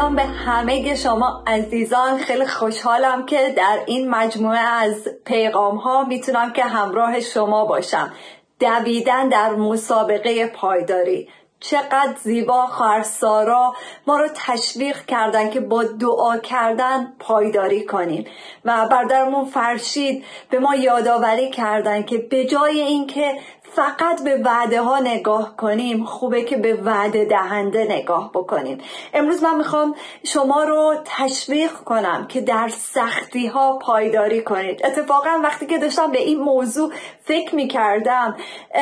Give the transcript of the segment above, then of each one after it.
سلام به همه شما عزیزان. خیلی خوشحالم که در این مجموعه از پیغام ها میتونم که همراه شما باشم. دویدن در مسابقه پایداری. چقدر زیبا خواهر سارا ما رو تشویق کردن که با دعا کردن پایداری کنیم و برادرمون فرشید به ما یادآوری کردن که به جای اینکه فقط به وعده ها نگاه کنیم خوبه که به وعده دهنده نگاه بکنیم. امروز من میخوام شما رو تشویق کنم که در سختی ها پایداری کنید. اتفاقا وقتی که داشتم به این موضوع فکر میکردم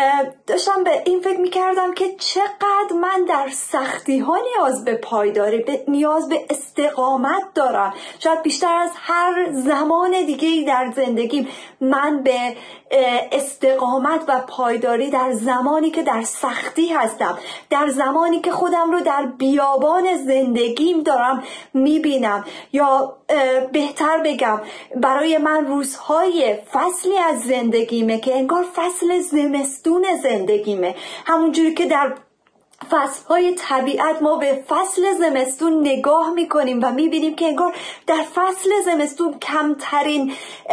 که چقدر من در سختی ها نیاز به پایداری، نیاز به استقامت دارم. شاید بیشتر از هر زمان دیگه‌ای در زندگیم من به استقامت و پایداری در زمانی که در سختی هستم، در زمانی که خودم رو در بیابان زندگیم دارم میبینم، یا بهتر بگم برای من روزهای فصلی از زندگیمه که انگار فصل زمستون زندگیمه. همونجوری که در فصلهای طبیعت ما به فصل زمستون نگاه میکنیم و میبینیم که انگار در فصل زمستون کمترین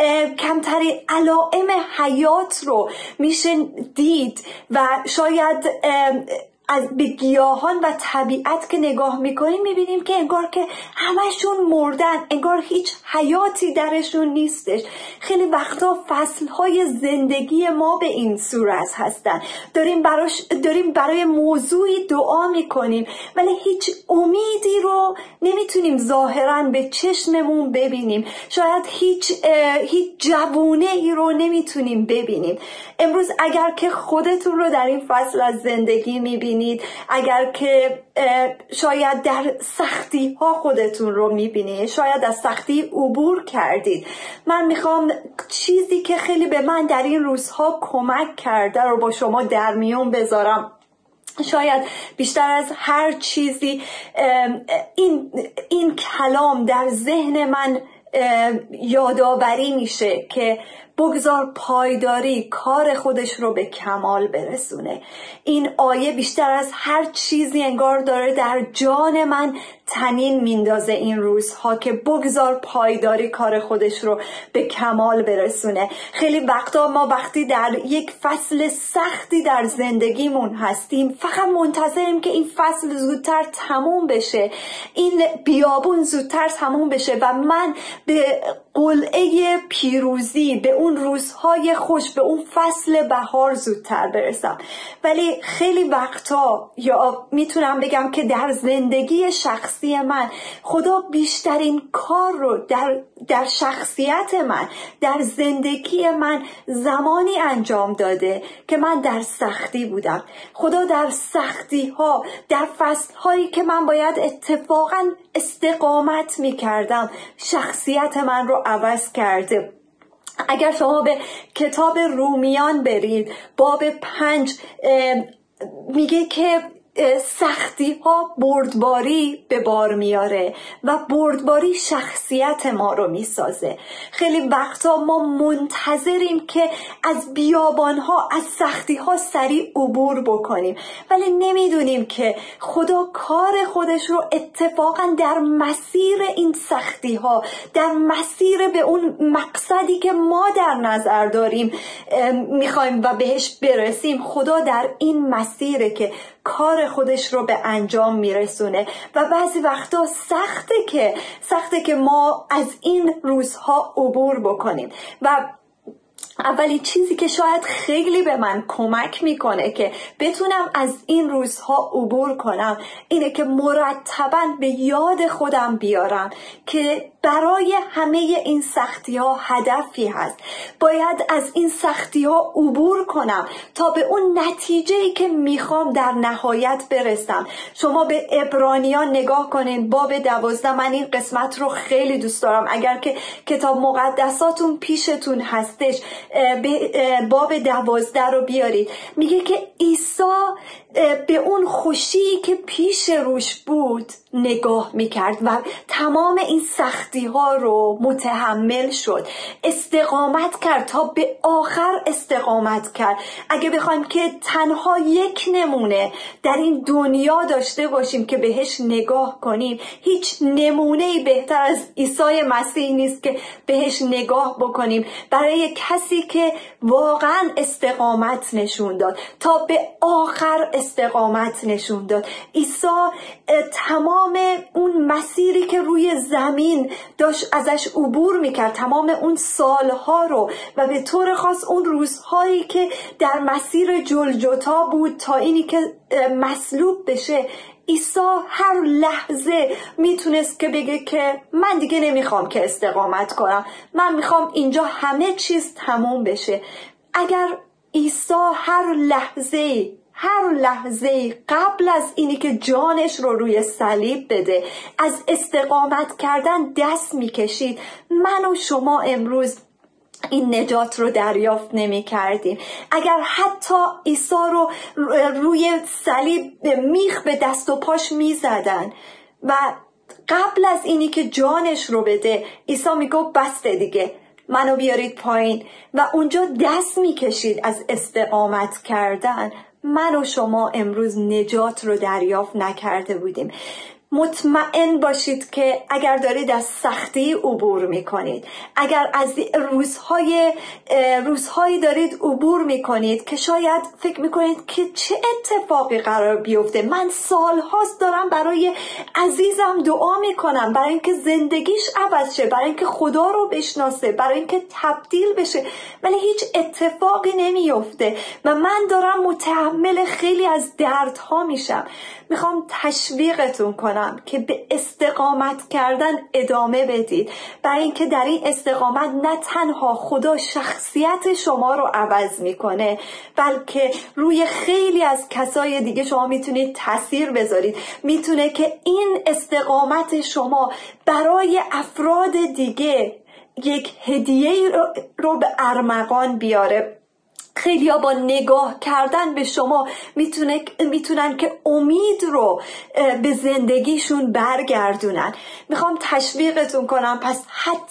علائم حیات رو میشه دید و شاید از به گیاهان و طبیعت که نگاه میکنیم میبینیم که انگار که همشون مردن، انگار هیچ حیاتی درشون نیستش. خیلی وقتا فصلهای زندگی ما به این صورت هستن. داریم برای موضوعی دعا میکنیم ولی هیچ امیدی رو نمیتونیم ظاهراً به چشممون ببینیم. شاید هیچ جوونه ای رو نمیتونیم ببینیم. امروز اگر که خودتون رو در این فصل از زندگی میبینید، اگر که شاید در سختی ها خودتون رو میبینید، شاید از سختی عبور کردید، من میخوام چیزی که خیلی به من در این روزها کمک کرده رو با شما در میون بذارم. شاید بیشتر از هر چیزی این کلام در ذهن من یادآوری میشه که بگذار پایداری کار خودش رو به کمال برسونه. این آیه بیشتر از هر چیزی انگار داره در جان من تنین میندازه این روزها که بگذار پایداری کار خودش رو به کمال برسونه. خیلی وقتا ما وقتی در یک فصل سختی در زندگیمون هستیم فقط منتظریم که این فصل زودتر تموم بشه، این بیابون زودتر تموم بشه و من به قلعه پیروزی، به اون روزهای خوش، به اون فصل بهار زودتر برسم. ولی خیلی وقتا، یا میتونم بگم که در زندگی شخصی من خدا بیشترین کار رو در شخصیت من، در زندگی من زمانی انجام داده که من در سختی بودم. خدا در سختی ها، در فصل هایی که من باید اتفاقا استقامت میکردم، شخصیت من رو عوض کرده. اگر شما به کتاب رومیان برید، باب 5 میگه که سختی ها بردباری به بار میاره و بردباری شخصیت ما رو میسازه. خیلی وقتا ما منتظریم که از بیابان ها، از سختی ها سریع عبور بکنیم ولی نمیدونیم که خدا کار خودش رو اتفاقا در مسیر این سختی ها، در مسیر به اون مقصدی که ما در نظر داریم میخوایم و بهش برسیم، خدا در این مسیره که کار خودش رو به انجام میرسونه. و بعضی وقتا سخته که ما از این روزها عبور بکنیم. و اولین چیزی که شاید خیلی به من کمک میکنه که بتونم از این روزها عبور کنم اینه که مرتباً به یاد خودم بیارم که برای همه این سختی ها هدفی هست. باید از این سختی ها عبور کنم تا به اون نتیجه‌ای که میخوام در نهایت برسم. شما به عبرانیان نگاه کنین، باب 12. من این قسمت رو خیلی دوست دارم. اگر که کتاب مقدساتون پیشتون هستش، باب 12 رو بیارید، میگه که عیسی به اون خوشی که پیش روش بود نگاه میکرد و تمام این سختی ها رو متحمل شد، استقامت کرد تا به آخر استقامت کرد. اگه بخوایم که تنها یک نمونه در این دنیا داشته باشیم که بهش نگاه کنیم، هیچ نمونه‌ای بهتر از عیسی مسیح نیست که بهش نگاه بکنیم، برای کسی که واقعا استقامت نشون داد، تا به آخر استقامت نشون داد. عیسی تمام اون مسیری که روی زمین داشت ازش عبور میکرد، تمام اون سالها رو و به طور خاص اون روزهایی که در مسیر جلجتا بود تا اینی که مصلوب بشه، عیسی هر لحظه میتونست که بگه که من دیگه نمیخوام که استقامت کنم، من میخوام اینجا همه چیز تموم بشه. اگر عیسی هر لحظه قبل از اینی که جانش رو روی صلیب بده از استقامت کردن دست میکشید، من و شما امروز این نجات رو دریافت نمی کردیم. اگر حتی عیسی رو روی صلیب میخ به دست و پاش می زدن و قبل از اینی که جانش رو بده عیسی می گفت بسته دیگه، منو بیارید پایین و اونجا دست می کشید از استقامت کردن، من و شما امروز نجات رو دریافت نکرده بودیم. مطمئن باشید که اگر دارید از سختی عبور میکنید، اگر از روزهایی دارید عبور میکنید که شاید فکر میکنید که چه اتفاقی قرار بیفته، من سالهاست دارم برای عزیزم دعا میکنم برای اینکه زندگیش عوض شه، برای اینکه خدا رو بشناسه، برای اینکه تبدیل بشه، ولی هیچ اتفاقی نمیفته و من دارم متحمل خیلی از دردها میشم. میخوام تشویقتون کنم که به استقامت کردن ادامه بدید، برای اینکه در این استقامت نه تنها خدا شخصیت شما رو عوض میکنه، بلکه روی خیلی از کسای دیگه شما میتونید تاثیر بذارید. میتونه که این استقامت شما برای افراد دیگه یک هدیه رو به ارمغان بیاره. خیلی ها با نگاه کردن به شما میتونن که امید رو به زندگیشون برگردونن. میخوام تشویقتون کنم، پس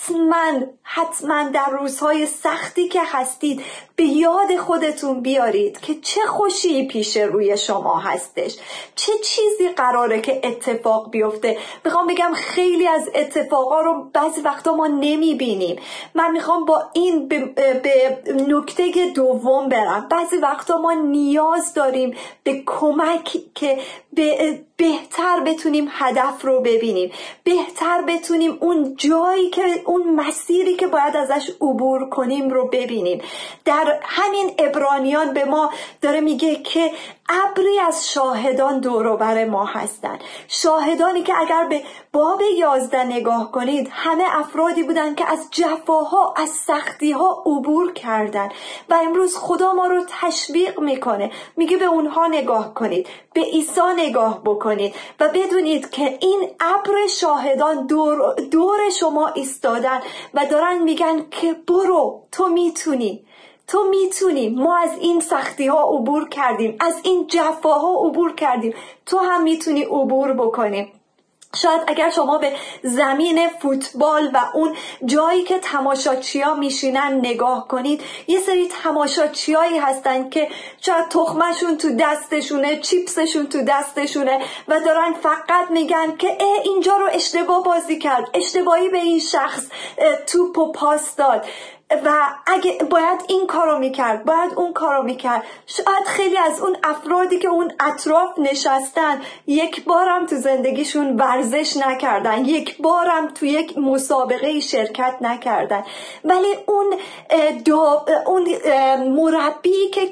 حتما در روزهای سختی که هستید به یاد خودتون بیارید که چه خوشی پیش روی شما هستش، چه چیزی قراره که اتفاق بیفته. میخوام بگم خیلی از اتفاقا رو بعضی وقتا ما نمیبینیم. من میخوام با این به نکته دوم برم. بعضی وقتا ما نیاز داریم به کمک که بهتر بتونیم هدف رو ببینیم، بهتر بتونیم اون جایی که اون مسیری که باید ازش عبور کنیم رو ببینیم. در همین عبرانیان به ما داره میگه که ابری از شاهدان دور و بر ما هستن، شاهدانی که اگر به باب 11 نگاه کنید همه افرادی بودن که از جفاها، از سختیها عبور کردن و امروز خدا ما رو تشویق میکنه، میگه به اونها نگاه کنید، به عیسی نگاه بکنید و بدونید که این ابر شاهدان دور شما ایستادن و دارن میگن که برو، تو میتونی. ما از این سختی ها عبور کردیم، از این جفاها عبور کردیم، تو هم میتونی عبور بکنی. شاید اگر شما به زمین فوتبال و اون جایی که تماشاچی‌ها میشینن نگاه کنید، یه سری تماشاچیایی هستن که شاید تخمشون تو دستشونه، چیپسشون تو دستشونه و دارن فقط میگن که اینجا رو اشتباه بازی کرد، اشتباهی به این شخص توپو پاس داد و اگه باید این کارو میکرد، باید اون کارو میکرد. شاید خیلی از اون افرادی که اون اطراف نشستن یک بارم تو زندگیشون ورزش نکردن، یک بارم تو یک مسابقه شرکت نکردن، ولی اون مربی که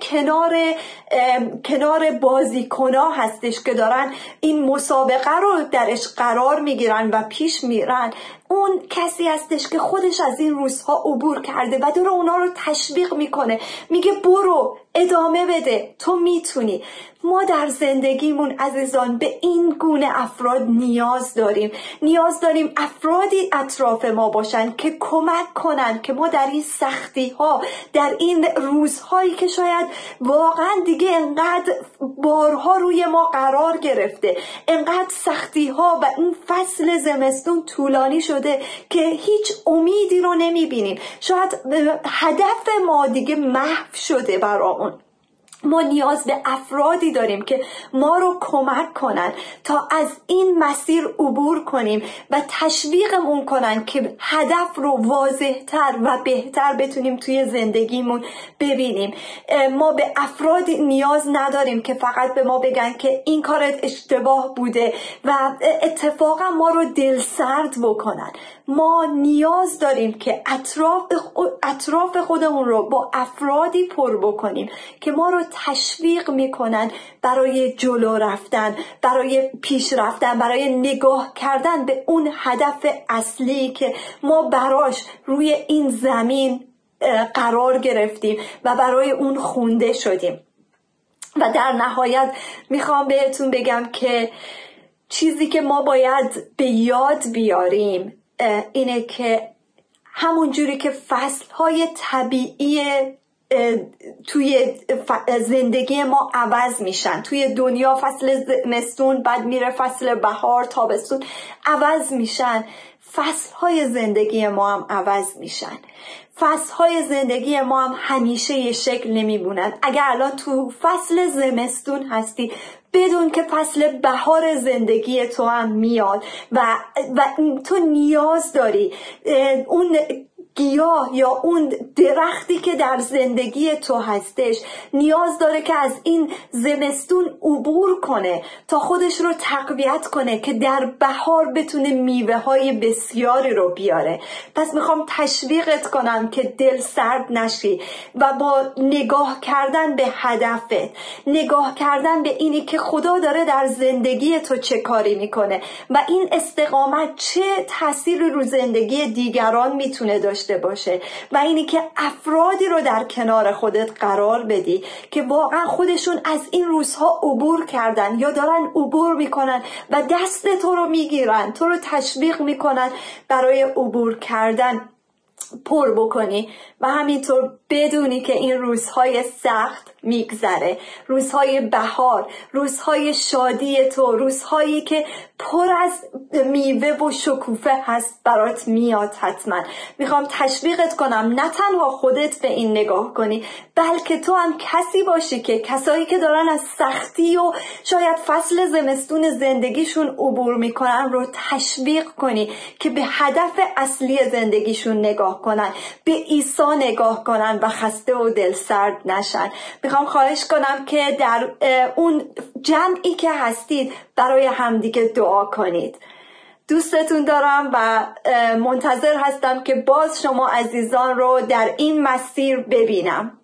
کنار بازیکن‌ها هستش که دارن این مسابقه رو درش قرار میگیرن و پیش میرن، اون کسی هستش که خودش از این روزها عبور کرده و داره اونا رو تشویق میکنه، میگه برو، ادامه بده، تو میتونی. ما در زندگیمون عزیزان به این گونه افراد نیاز داریم افرادی اطراف ما باشن که کمک کنن که ما در این سختی ها، در این روزهایی که شاید واقعا دیگه انقدر بارها روی ما قرار گرفته، انقدر سختی ها و این فصل زمستون طولانی شده که هیچ امیدی رو نمیبینیم، شاید هدف ما دیگه محو شده برامون. ما نیاز به افرادی داریم که ما رو کمک کنن تا از این مسیر عبور کنیم و تشویقمون کنن که هدف رو واضح‌تر و بهتر بتونیم توی زندگیمون ببینیم. ما به افرادی نیاز نداریم که فقط به ما بگن که این کارت اشتباه بوده و اتفاقا ما رو دلسرد بکنن. ما نیاز داریم که اطراف خودمون رو با افرادی پر بکنیم که ما رو تشویق میکنن برای جلو رفتن، برای پیش رفتن، برای نگاه کردن به اون هدف اصلی که ما براش روی این زمین قرار گرفتیم و برای اون خونده شدیم. و در نهایت میخوام بهتون بگم که چیزی که ما باید به یاد بیاریم اینه که همون جوری که فصلهای طبیعی توی زندگی ما عوض میشن، توی دنیا فصل زمستون بعد میره فصل بهار، تابستون عوض میشن، فصلهای زندگی ما هم عوض میشن. فصلهای زندگی ما هم همیشه یه شکل نمیمونن. اگر الان تو فصل زمستون هستی، بدون که فصل بهار زندگی تو هم میاد و تو نیاز داری اون گیاه یا اون درختی که در زندگی تو هستش نیاز داره که از این زمستون عبور کنه تا خودش رو تقویت کنه که در بهار بتونه میوه های بسیاری رو بیاره. پس میخوام تشویقت کنم که دل سرد نشی و با نگاه کردن به هدفت، نگاه کردن به اینی که خدا داره در زندگی تو چه کاری میکنه و این استقامت چه تأثیری رو زندگی دیگران میتونه داشته باشه و اینی که افرادی رو در کنار خودت قرار بدی که واقعا خودشون از این روزها عبور کردن یا دارن عبور میکنن و دست تو رو میگیرن، تو رو تشویق میکنن برای عبور کردن پر بکنی و همینطور بدونی که این روزهای سخت میگذره، روزهای بهار، روزهای شادی تو، روزهایی که پر از میوه و شکوفه هست برات میاد. حتما میخوام تشویقت کنم نه تنها خودت به این نگاه کنی، بلکه تو هم کسی باشی که کسایی که دارن از سختی و شاید فصل زمستون زندگیشون عبور میکنن رو تشویق کنی که به هدف اصلی زندگیشون نگاه کنن، به عیسی نگاه کنن و خسته و دل سرد نشن. میخوام خواهش کنم که در اون جمعی که هستید برای همدیگه دعا کنید. دوستتون دارم و منتظر هستم که باز شما عزیزان رو در این مسیر ببینم.